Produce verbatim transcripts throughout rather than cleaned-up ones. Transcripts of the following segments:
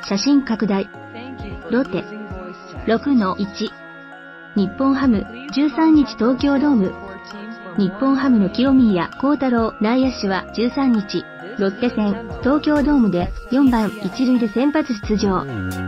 写真拡大。ロテ。ろくのいち。日本ハム、じゅうさんにち東京ドーム。日本ハムの清宮幸太郎内野手はじゅうさんにち、ロッテ戦、東京ドームでよんばん一塁で先発出場。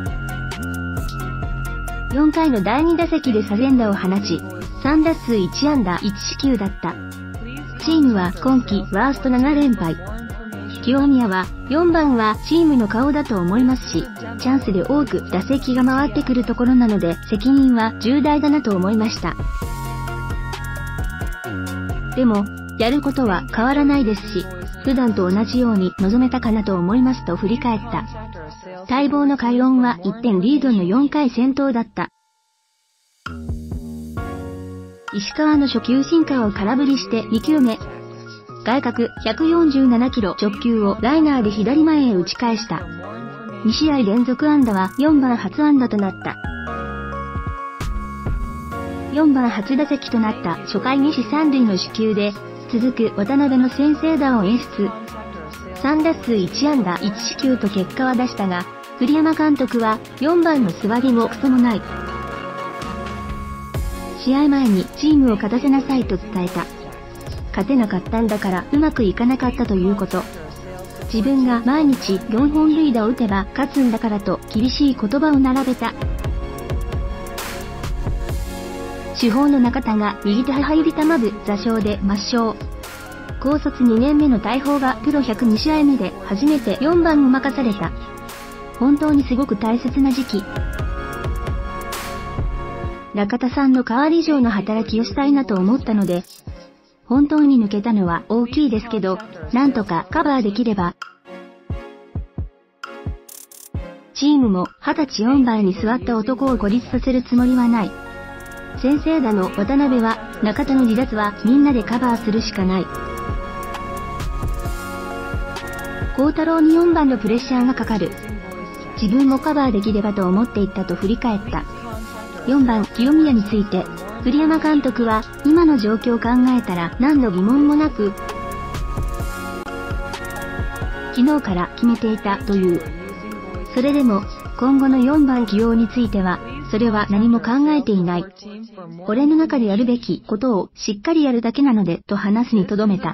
よんかいのだいに打席で左安打を放ち、さんだすういちあんだいちしきゅうだった。チームは今季ワーストななれんぱい。清宮はよんばんはチームの顔だと思いますし、チャンスで多く打席が回ってくるところなので責任は重大だなと思いました。でも、やることは変わらないですし、普段と同じように臨めたかなと思いますと振り返った。待望の快音はいってんリードのよんかい先頭だった。石川の初球シンカーを空振りしてにきゅうめ。外角ひゃくよんじゅうななキロ直球をライナーで左前へ打ち返した。にしあい連続安打はよんばん初安打となった。よんばん初打席となった初回にしさんるいの初球で、続く渡辺の先制打を演出。さんだすういちあんだいちしきゅうと結果は出したが、栗山監督はよんばんの座りもクソもない。試合前にチームを勝たせなさいと伝えた。勝てなかったんだからうまくいかなかったということ。自分が毎日よんほんるい打を打てば勝つんだからと厳しい言葉を並べた。主砲の中田が右手母指玉部座礁で抹消。高卒にねんめの大砲がプロひゃくにしあいめで初めてよんばんを任された。本当にすごく大切な時期。中田さんの代わり以上の働きをしたいなと思ったので、本当に抜けたのは大きいですけど、なんとかカバーできれば。チームもはたちよんばんに座った男を孤立させるつもりはない。先制打の渡辺は、中田の離脱はみんなでカバーするしかない。幸太郎によんばんのプレッシャーがかかる。自分もカバーできればと思っていったと振り返った。よんばん清宮について、栗山監督は今の状況を考えたら何の疑問もなく、昨日から決めていたという。それでも、今後のよんばん起用については、それは何も考えていない。俺の中でやるべきことをしっかりやるだけなので、と話すにとどめた。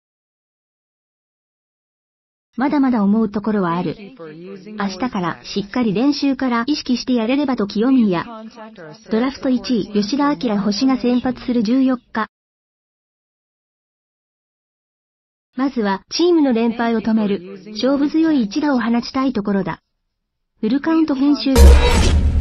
まだまだ思うところはある。明日からしっかり練習から意識してやれればと清宮。ドラフトいちい吉田明星が先発するじゅうよっか。まずはチームの連敗を止める勝負強い一打を放ちたいところだ。フルカウント編集部。